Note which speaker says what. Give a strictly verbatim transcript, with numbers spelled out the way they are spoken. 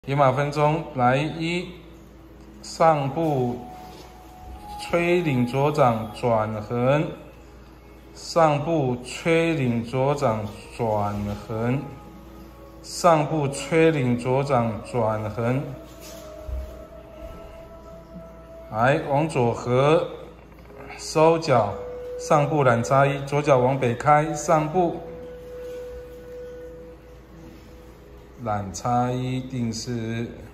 Speaker 1: 野马分鬃，来一，上步吹领左掌转横，上步吹领左掌转横，上步吹领左掌转横，来往左合，收脚，上步揽叉一，左脚往北开，上步。 揽叉一定式。